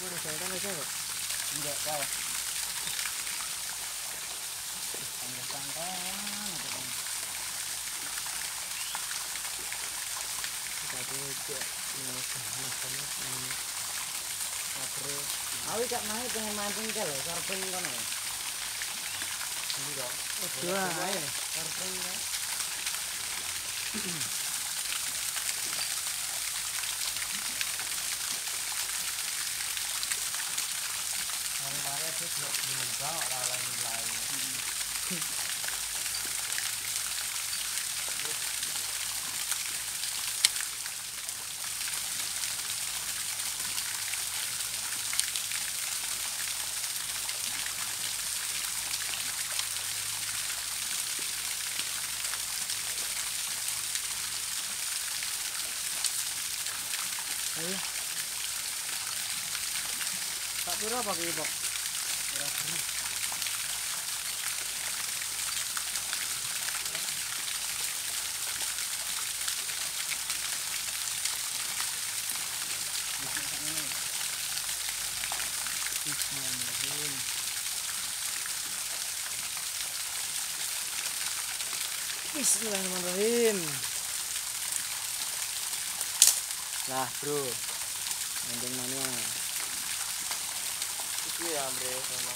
Jangan aja kok. Enggak tahu. Santai-santai aja kan. Kita juga makannya ini. Kapro. Awi cak mahe pengen mancing ke lho, surfing kono. Ini kok. Dua ae, surfing ya. Hari-hari dia tidak juga lain-lain. Ayo. Tak pira apa ki, Pak? Bismillahirrahmanirrahim. Bismillahirrahmanirrahim. Nah, Bro. Mancing mania. Iki ya, Bre, sama.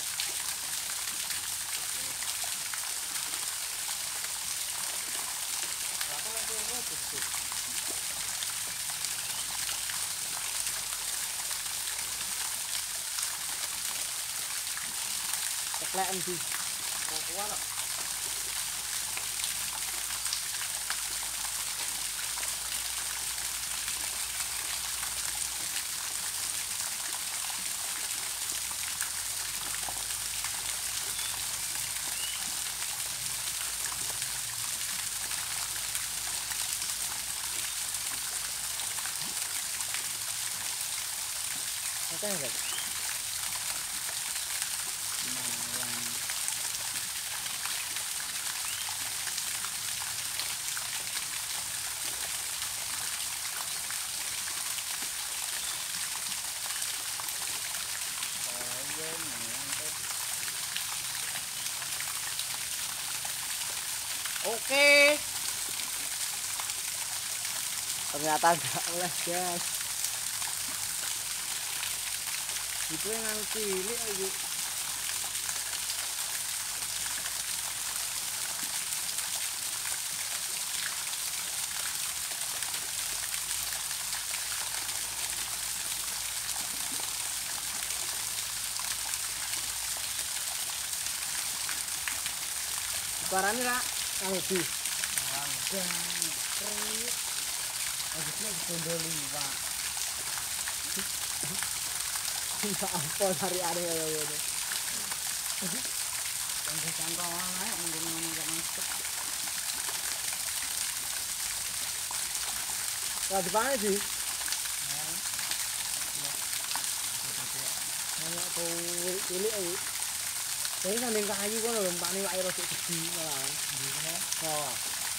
Aku nanti ini tuh. Cekleken sih. Mau keluar kok. Oke, guys. Lumayan. Oke. Ternyata enggak oleh, guys. Itu yang anu cilik lagi. Suaranya lah, anu di. Habisnya dikondoli, Pak. Ya ampun, hari-hari kayak gitu. Cangkong-cangkong ae ngomong kok mantep. Wah, di mana sih? Anak tuh cilik iki. Jadi sanding kayu kono lho, mpane wae rada gede malahan. Oh.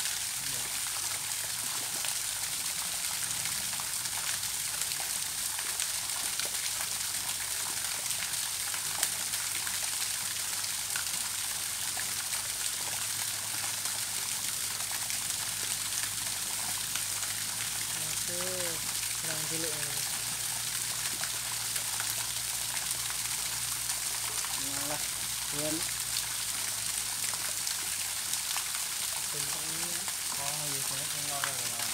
Aduh, kurang cilik ini. Malah yen Bentangnya. oh iya saya keluar lah.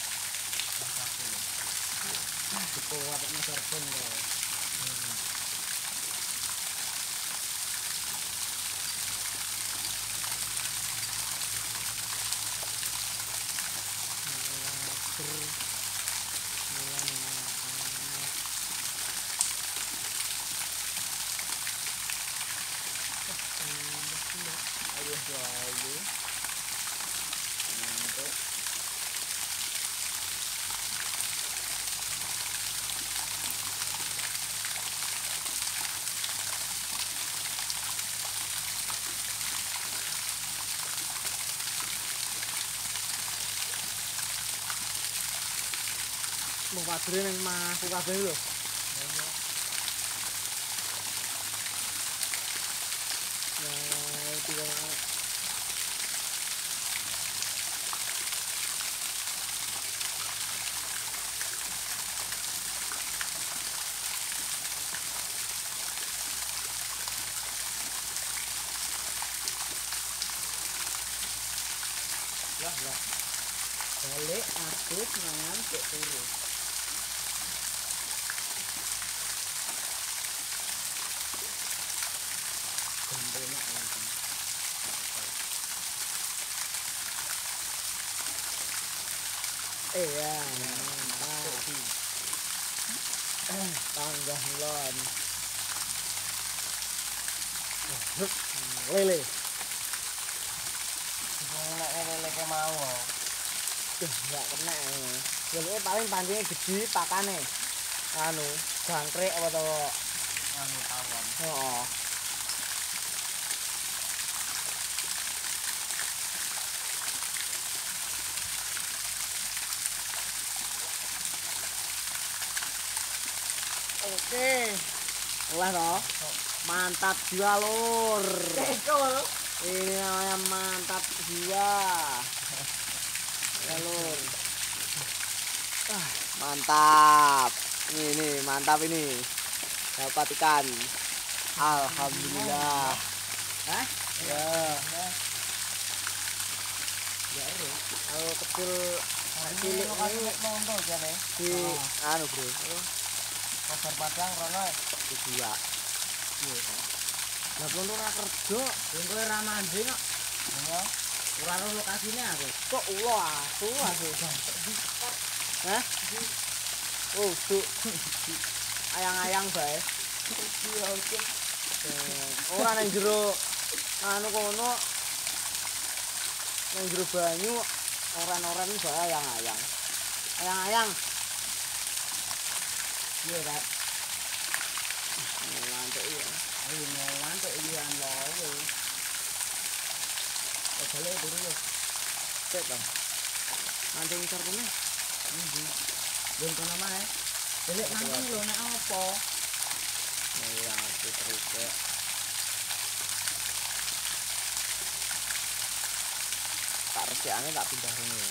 Kuat nek surfing kok. Lagi. Mantap. Mau padre nang mahku kabeh lho. Lah. Balik adus mangan cek turu. Enak langsung. Iya, mantap. Tanggah lon. Lele. Lele ke mau. Enggak kena ini. Lele paling pancingnya gede pakane. Anu, jangkrik apa to? Anu tawon. Heeh. Oke. Oleh toh. Mantap jiwa lur. Ini namanya mantap jiwa. Ya lur. Mantap. Ini mantap ini. Dapat ikan. Alhamdulillah. Hah? Ya. Ya ini. Kalau kecil Cilik ini nonton jane. di anu bro. Pasar Padang rono. Dua. Lah pun ora kerja, Engko ora manding kok. Iya. Ora ro lokasine aku. kok ulo asu. Hah? Oh, duk. Ayang-ayang bae. Ora nang jero anu kono. Nang jero banyu oren-oren bae ayang-ayang. Ayang-ayang. Iya, Kak. Ngantuk ya. Ayo ngantuk iki an lho. Balik turu yo. Cek to. Mancing ngisor kene. Ndi. Ben kono mae. Balik mancing lho nek apa? Ya, terus ya. Tak resikane tak pindah rene.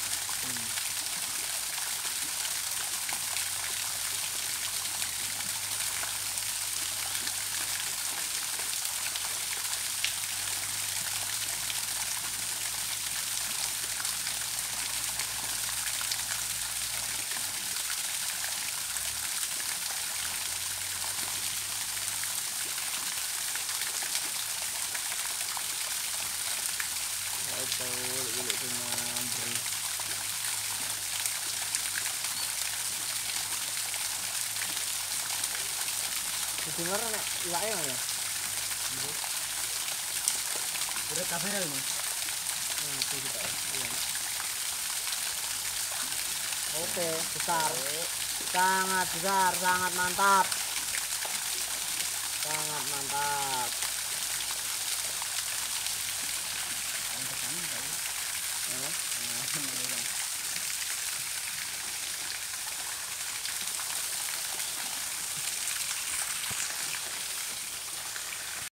Betul, ini cuma beri. Dengar nek iwake mana? Udah kamera ini. Oke kita. Iya. Oke, besar. Sangat besar, sangat mantap. Sangat mantap.